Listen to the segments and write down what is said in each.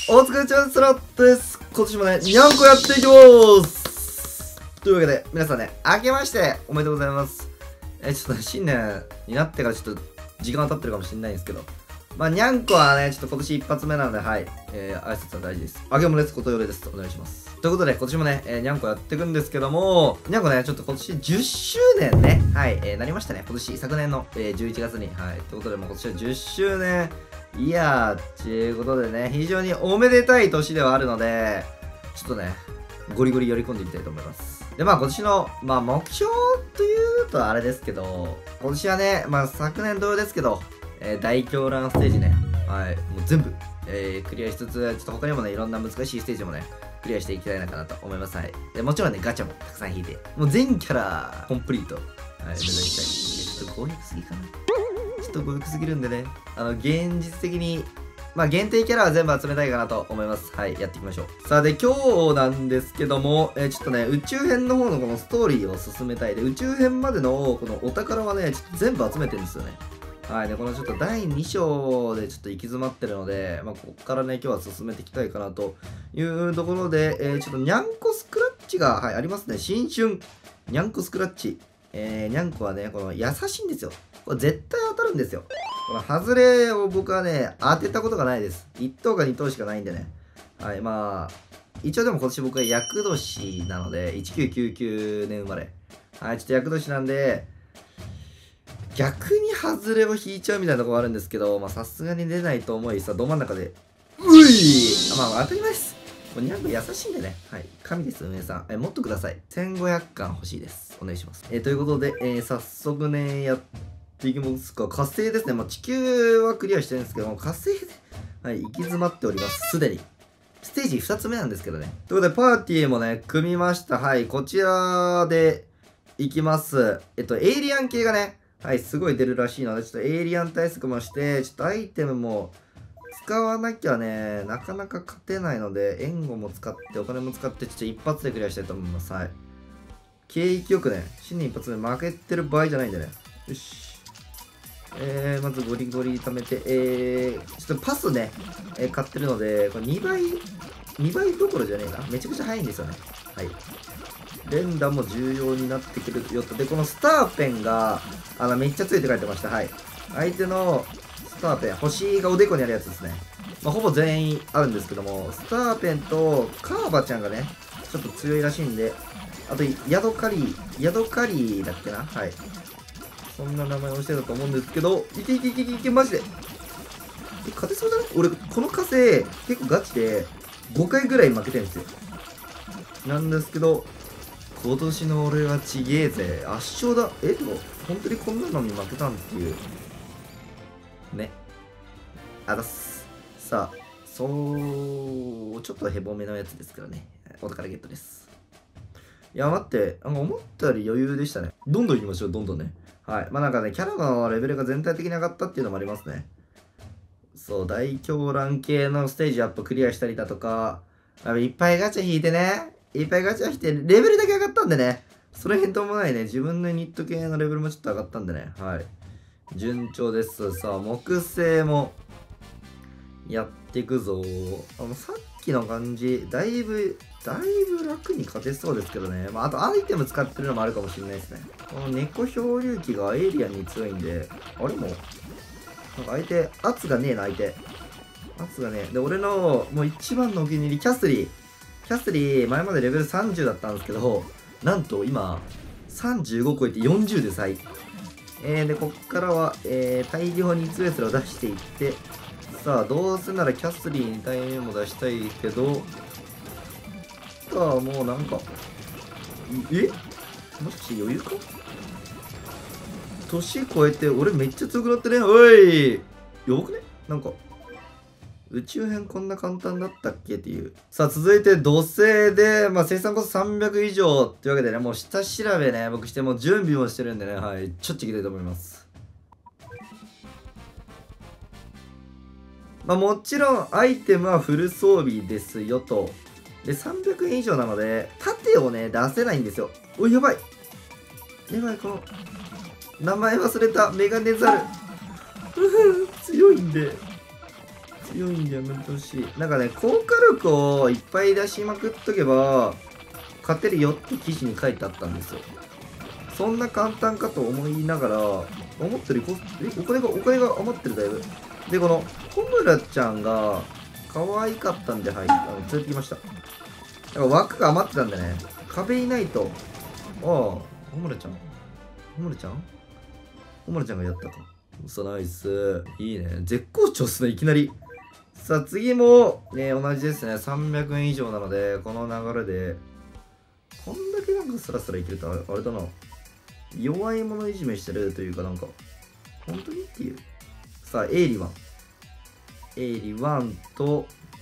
お疲れ様です。今年もね、にゃんこやっていきますというわけで、皆さんね、明けましておめでとうございます。ちょっとね、新年になってからちょっと時間が経ってるかもしれないんですけど、まあ、にゃんこはね、ちょっと今年一発目なので、はい、挨拶は大事です。あけもです、ことよれです。お願いします。ということで、今年もね、にゃんこやっていくんですけども、にゃんこね、ちょっと今年10周年ね、はい、なりましたね。今年、昨年の、11月に、はい、ということで、もう今年は10周年、いやー、ということでね、非常におめでたい年ではあるので、ちょっとね、ゴリゴリ寄り込んでいきたいと思います。で、まあ今年の、まあ目標というとあれですけど、今年はね、まあ昨年同様ですけど、大狂乱ステージね、はい、もう全部、クリアしつつ、ちょっと他にもね、いろんな難しいステージもね、クリアしていきたいのかなと思います。はい。でもちろんね、ガチャもたくさん引いて、もう全キャラコンプリート、はい、目指したい。ちょっと強引すぎかな。ちょっと強引すぎるんでね、現実的に、まあ、限定キャラは全部集めたいかなと思います。はい、やっていきましょう。さあ、で、今日なんですけども、ちょっとね、宇宙編の方のこのストーリーを進めたい。で、宇宙編までのこのお宝はね、ちょっと全部集めてるんですよね。はい、で、このちょっと第2章でちょっと行き詰まってるので、まあ、ここからね、今日は進めていきたいかなというところで、ちょっとにゃんこスクラッチが、はい、ありますね。新春、にゃんこスクラッチ。にゃんこはね、この優しいんですよ。これ絶対当たるんですよ。このハズレを僕はね、当てたことがないです。1等か2等しかないんでね。はい、まあ、一応でも今年僕は厄年なので、1999年生まれ。はい、ちょっと厄年なんで、逆にハズレを引いちゃうみたいなところがあるんですけど、まあさすがに出ないと思い、さ、ど真ん中で、ういまあ当たり前です。もうにゃんこ優しいんでね。はい。神です、梅さん。もっとください。1500巻欲しいです。お願いします。ということで、早速ね、やっていきますか。火星ですね。まあ地球はクリアしてるんですけども、火星で、はい、行き詰まっております。すでに。ステージ2つ目なんですけどね。ということで、パーティーもね、組みました。はい。こちらで、行きます。エイリアン系がね、はい、すごい出るらしいので、ちょっとエイリアン対策もして、ちょっとアイテムも使わなきゃね、なかなか勝てないので、援護も使って、お金も使って、ちょっと一発でクリアしたいと思います。はい。景気よくね、新年一発目負けてる場合じゃないんでね。よし。まずゴリゴリ貯めて、ちょっとパスね、買ってるので、これ2倍どころじゃねえな。めちゃくちゃ早いんですよね。はい。連打も重要になってくるよと。で、このスターペンが、めっちゃついて書いてました。はい。相手のスターペン、星がおでこにあるやつですね。まあ、ほぼ全員あるんですけども、スターペンとカーバちゃんがね、ちょっと強いらしいんで、あと、ヤドカリーだっけな。はい。そんな名前をしてたと思うんですけど、いけ、マジで。勝てそうだね。俺、この火星、結構ガチで、5回ぐらい負けてるんですよ。なんですけど、今年の俺はちげえぜ。圧勝だ。でも、本当にこんなのに負けたんっていう。ね。あだっす。さあ、ちょっとヘボめのやつですからね。お宝ゲットです。いや、待って。思ったより余裕でしたね。どんどん行きましょう、どんどんね。はい。まあなんかね、キャラのレベルが全体的に上がったっていうのもありますね。そう、大狂乱系のステージアップクリアしたりだとか、いっぱいガチャ引いてね。いっぱいガチャ引いて、レベルだけ上がったんでね。それへんともないね。自分のニット系のレベルもちょっと上がったんでね。はい。順調です。さあ、木星もやっていくぞ。さっきの感じ、だいぶ楽に勝てそうですけどね。まあ、あとアイテム使ってるのもあるかもしれないですね。この猫漂流機がエイリアンに強いんで、あれもなんか相手、圧がねえな、相手。圧がねえ。で、俺のもう一番のお気に入り、キャスリー、前までレベル30だったんですけど、なんと今、35超えて40で最。で、こっからは、大量に強いやつらを出していって、さあ、どうせならキャスリーに対面も出したいけど、さあ、もうなんか、もしかして余裕か？年越えて、俺めっちゃ強くなってね。おいやばくね？なんか、宇宙編こんな簡単だったっけっていう。さあ、続いて土星で、まあ、生産コスト300以上っていうわけでね、もう下調べね、僕してもう準備もしてるんでね、はい、ちょっといきたいと思います。まあ、もちろん、アイテムはフル装備ですよと。で、300円以上なので、盾をね、出せないんですよ。おい、やばい。やばい、この、名前忘れた、メガネザル。強いんで。 強いんじゃやめてほしい。なんかね、効果力をいっぱい出しまくっとけば、勝てるよって記事に書いてあったんですよ。そんな簡単かと思いながら、思ってる、お金が余ってるだいぶ。で、この、小村ちゃんが、可愛かったんで、はい、連れてきました。だから枠が余ってたんでね、壁いないと、ああ、小村ちゃん小村ちゃん小村ちゃんがやったか。さあ、ナイス。いいね。絶好調っすね、いきなり。さあ、次も、同じですね。300円以上なので、この流れで、こんだけなんかスラスラいけると、あれだな。弱い者いじめしてるというかなんか、本当にっていう。さあ、エイリワン。エイリワンと、ちょ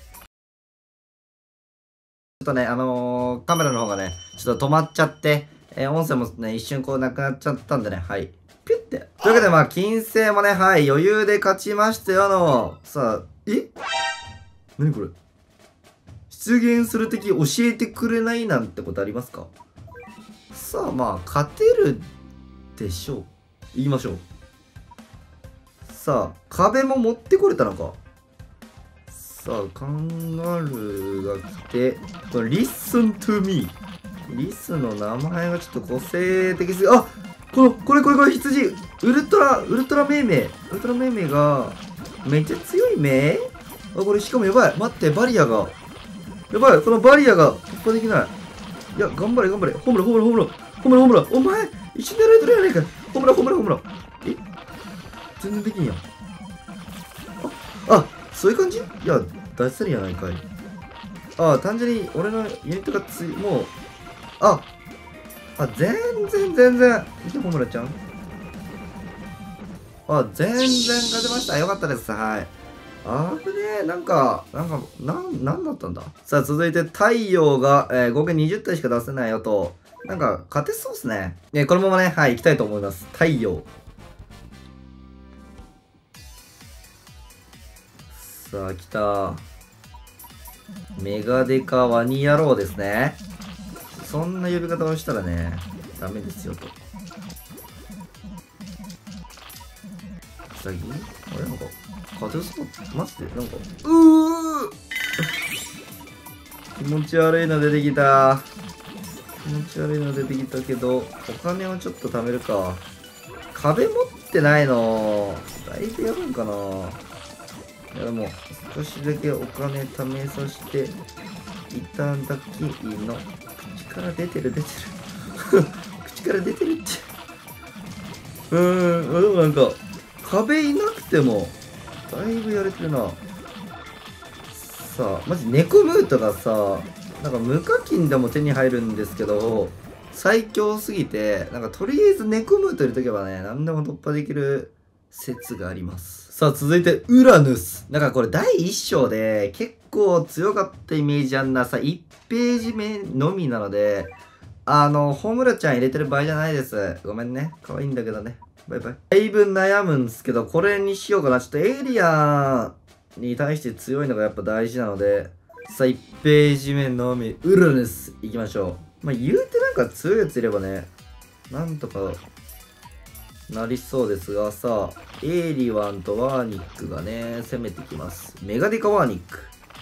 っとね、カメラの方がね、ちょっと止まっちゃって、音声もね、一瞬こうなくなっちゃったんでね、はい。ピュッて。というわけで、まあ、金星もね、はい、余裕で勝ちましたよさあ、何これ出現する敵教えてくれないなんてことありますか？さあ、まあ、勝てるでしょう。言いましょう。さあ、壁も持ってこれたのか。さあ、カンガルーが来て、これ、Listen to me。リスの名前がちょっと個性的すぎ、あ、これ、羊。ウルトラ命名が、めっちゃ強い目。あ、これしかもやばい。待って、バリアが。やばい、このバリアが突破できない。いや、頑張れ。ホームラン。お前、一緒にやられてるやないか。ホームラン。全然できんやん。あ、そういう感じ？いや、出せるやないかい。あ、単純に俺のユニットがもう、全然。見て、ホムラちゃん。全然勝てました。よかったです。はい。危ねえ。なんだったんだ。さあ、続いて、太陽が、合計20体しか出せないよと。なんか、勝てそうっすね。このままね、はい、行きたいと思います。太陽。さあ、来た。メガデカワニ野郎ですね。そんな呼び方をしたらね、ダメですよと。ウサギ？あれなんか、風そうマジでなんか、気持ち悪いの出てきた。けど、お金をちょっと貯めるか。壁持ってないの。だいぶやるんかな。いやでも、少しだけお金貯めさせていただきの。口から出てる口から出てるってでもなんか壁いなくてもだいぶやれてるな。さあマジ猫ムートがさ、なんか無課金でも手に入るんですけど最強すぎて、なんかとりあえず猫ムート入れとけばね、何でも突破できる説があります。さあ続いてウラヌス。なんかこれ第1章で結構強かったイメージあんなさ、1ページ目のみなので、ホムラちゃん入れてる場合じゃないです。ごめんね。可愛いんだけどね。バイバイ。だいぶ悩むんですけど、これにしようかな。ちょっとエイリアンに対して強いのがやっぱ大事なので、さあ1ページ目のみ、ウラヌスいきましょう。まあ言うてなんか強いやついればね、なんとかなりそうですが、さあ、エイリワンとワーニックがね、攻めてきます。メガデカワーニック。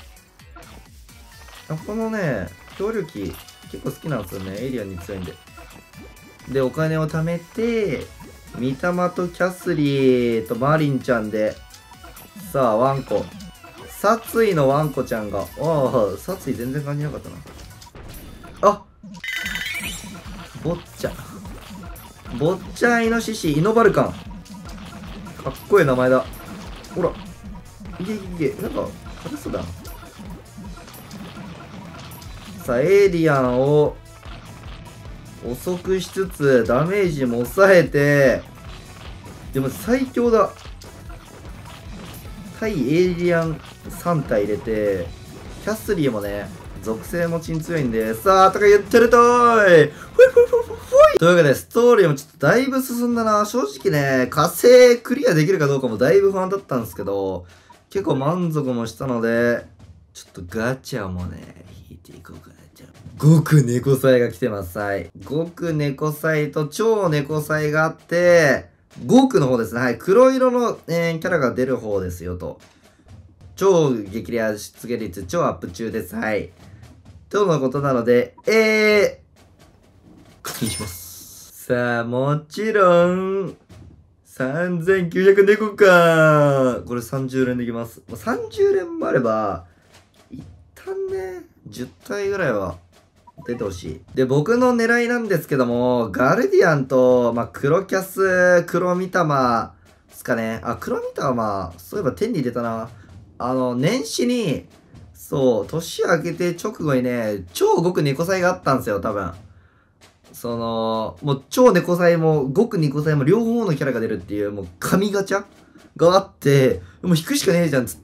このね、協力機、結構好きなんですよね。エイリアンに強いんで。で、お金を貯めて、ミタマとキャスリーとマリンちゃんで、さあ、ワンコ。殺意のワンコちゃんが、殺意全然感じなかったな。ボッチャイノシシ、イノバルカン。かっこいい名前だ。ほら。いけ。なんか、勝てそうだな。さあ、エイリアンを遅くしつつ、ダメージも抑えて、でも最強だ。対エイリアン3体入れて、キャスリーもね、属性持ちに強いんで、さあ、とか言ってるとーいというわけで、ストーリーもちょっとだいぶ進んだな。正直ね、火星クリアできるかどうかもだいぶ不安だったんですけど、結構満足もしたので、ちょっとガチャもね、引いていこうかな。極猫祭が来てます。はい。極猫祭と超猫祭があって、極の方ですね。はい。黒色の、キャラが出る方ですよと。 超激レア出現率超アップ中です。はい。とのことなので、課金します。さあ、もちろん、3900猫か。これ30連できます。30連もあれば、一旦ね、10体ぐらいは出てほしい。で、僕の狙いなんですけども、ガルディアンと、黒キャス、黒ミタマですかね。あ、黒ミタマ、そういえば天に出たな。年始に、そう、年明けて直後にね、超極猫祭があったんですよ、多分。もう超猫祭も、極猫祭も両方のキャラが出るっていう、もう神ガチャがあって、もう引くしかねえじゃんっつって、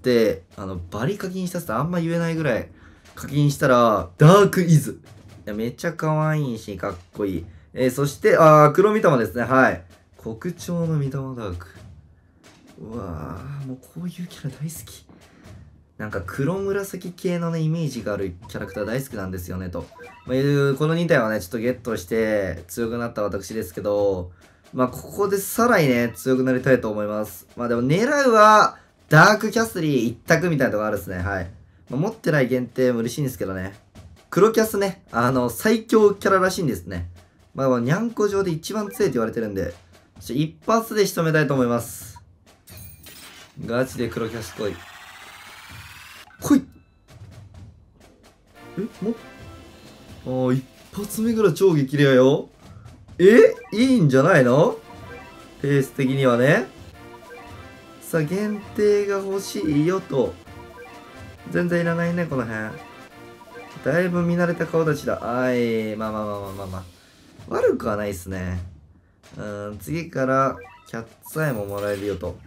バリ課金したってあんま言えないぐらい課金したら、ダークイズ。いや、めっちゃ可愛いし、かっこいい。そして、黒ミタマですね。はい。国鳥のミタマダーク。うわぁ、もうこういうキャラ大好き。なんか黒紫系のね、イメージがあるキャラクター大好きなんですよね、と。この2体はね、ちょっとゲットして強くなった私ですけど、ここでさらにね、強くなりたいと思います。でも狙うは、ダークキャスリー一択みたいなとこあるですね、はい。持ってない限定も嬉しいんですけどね。黒キャスね、最強キャラらしいんですね。にゃんこ上で一番強いって言われてるんで、一発で仕留めたいと思います。ガチで黒キャス来い。来い。一発目から超激レアよ。いいんじゃないの？ペース的にはね。さあ、限定が欲しいよと。全然いらないね、この辺。だいぶ見慣れた顔立ちだ。悪くはないっすね。次から、キャッツアイももらえるよと。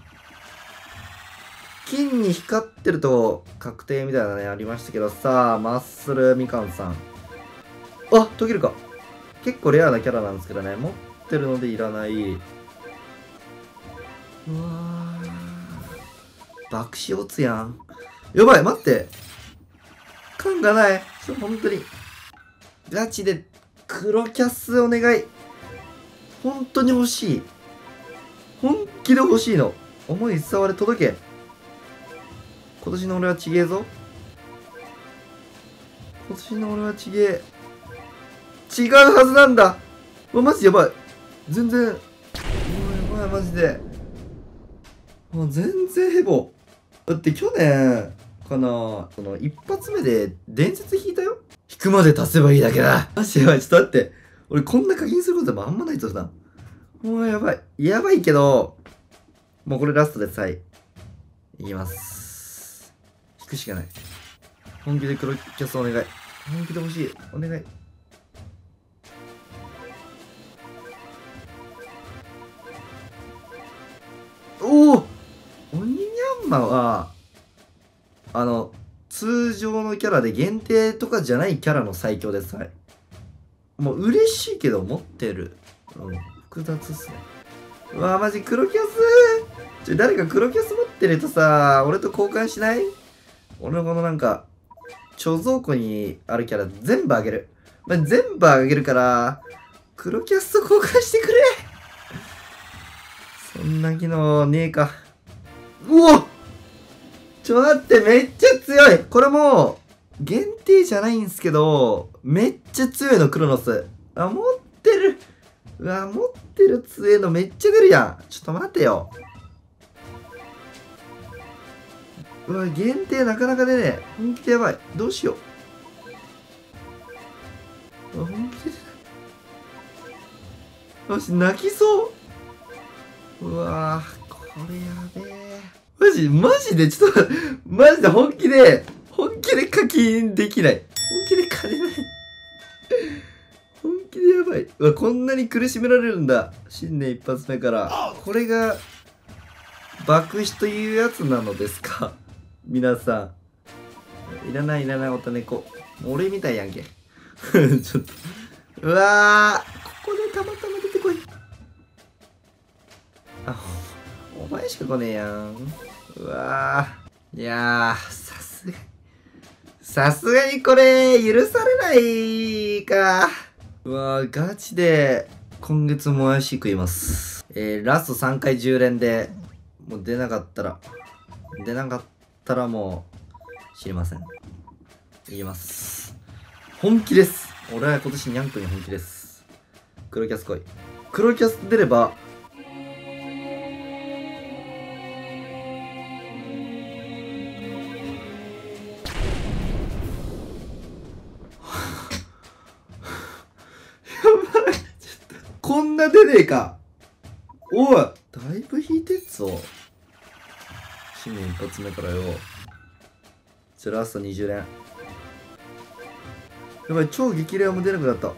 金に光ってると確定みたいなね、ありましたけど、さあ、マッスルみかんさん。あ、解けるか。結構レアなキャラなんですけどね、持ってるのでいらない。うわー。爆死オツやん。やばい、待って。感がない。本当に。ガチで、黒キャスお願い。本当に欲しい。本気で欲しいの。思い伝われ届け。今年の俺はちげえぞ。今年の俺はちげえ。違うはずなんだ。マジやばい。全然。やばい、マジで。もう全然ヘボ。だって去年かな、一発目で伝説引いたよ。引くまで足せばいいだけだ。マジやばい。ちょっと待って。俺こんな課金することもあんまないとさ。もうやばい。やばいけど、もうこれラストです。はい。いきます。引くしかない。本気で黒キャスお願い。本気で欲しい。お願い。おお、鬼ニャンマは、通常のキャラで限定とかじゃないキャラの最強です。はい。もう嬉しいけど持ってる。複雑っすね。うわー、マジ黒キャス誰か黒キャス持ってるとさ、俺と交換しない？俺のこのなんか、貯蔵庫にあるキャラ全部あげる。全部あげるから、黒キャスと交換してくれ。そんな機能ねえか。うお！ちょ待って、めっちゃ強い。これも、限定じゃないんすけど、めっちゃ強いの、クロノス。あ、持ってる。うわ、持ってる強いのめっちゃ出るやん。ちょっと待てよ。うわ、限定なかなか出ねえ。本気でやばい。どうしよう。うわ、本気で出ない。よし、泣きそう。うわぁ、これやべえ。マジで、ちょっと、マジで本気で課金できない。本気で金ない。本気でやばい。うわ、こんなに苦しめられるんだ。新年一発目から。これが、爆死というやつなのですか皆さん。いらない、おたねこ。俺みたいやんけ。ちょっと。うわー、ここでたまたま出てこい。あ、お前しか来ねえやん。うわー。いやー、さすがにこれ、許されないか。うわー、ガチで、今月もやし食います。ラスト3回10連で、もう出なかったら、出なかっったらもう、知りません。いきます。本気です。俺は今年ニャンコに本気です。黒キャス来い。黒キャス出れば、こんな出ねえか。おい、だいぶ引いてっぞ。新年一発目からよ。ラスト20連。やばい、超激レアも出なくなった。や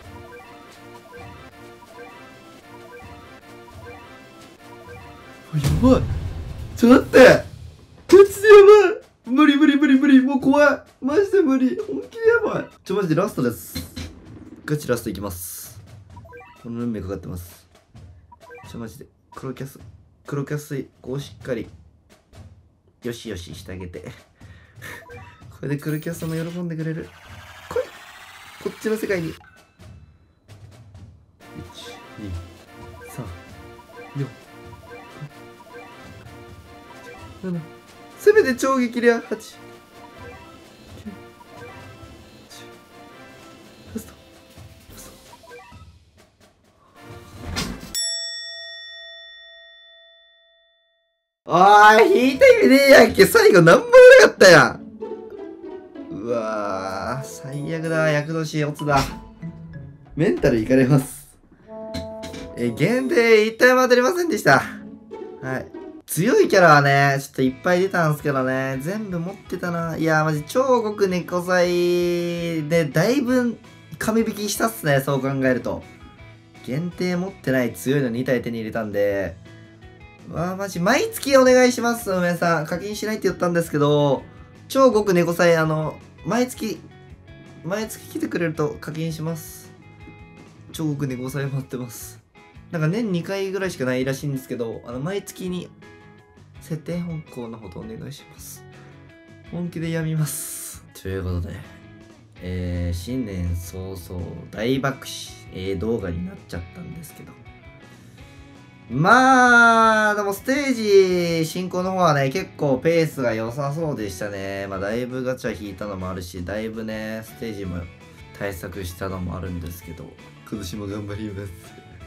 ばい。ちょっと待って。マジでやばい。無理無理無理無理。もう怖い。マジで無理。本気でやばい。マジでラストです。ガチラストいきます。この運命かかってます。マジで。黒キャス、こうしっかり、よしよししてあげて。これで黒キャスも喜んでくれる。来い。こっちの世界に。1、2、3、4、7。せめて超激レア。8、9、10。ラスト。おーい、引いた意味ねえやんけ。最後なんもなかったやん。うわー、最悪だ。厄年オツだ。メンタルいかれます。限定一体も当たりませんでした。はい。強いキャラはね、ちょっといっぱい出たんすけどね。全部持ってたな。いやー、マジ超極猫祭でだいぶ神引きしたっすね。そう考えると。限定持ってない強いの2体手に入れたんで、わあ、マジ、毎月お願いします、梅さん。課金しないって言ったんですけど、超極猫祭、毎月来てくれると課金します。超極猫祭待ってます。なんか年2回ぐらいしかないらしいんですけど、毎月に設定変更のほどお願いします。本気でやみます。ということで、新年早々大爆死、動画になっちゃったんですけど、まあ、でもステージ進行の方はね、結構ペースが良さそうでしたね。まあ、だいぶガチャ引いたのもあるし、だいぶね、ステージも対策したのもあるんですけど、今年も頑張ります。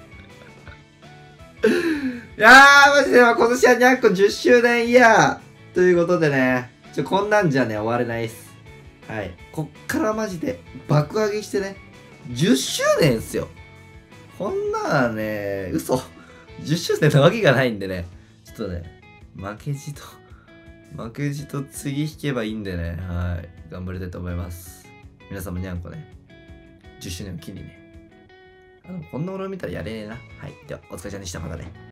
いやー、マジで、今年はにゃんこ10周年イヤーということでね、こんなんじゃね、終われないっす。はい。こっからマジで爆上げしてね、10周年っすよ。こんなね、嘘。10周年なわけがないんでね、ちょっとね、負けじと次引けばいいんでね、はい、頑張りたいと思います。皆さんもにゃんこね、10周年を機にね、こんな俺を見たらやれねえな。はい、では、お疲れ様でした。またね。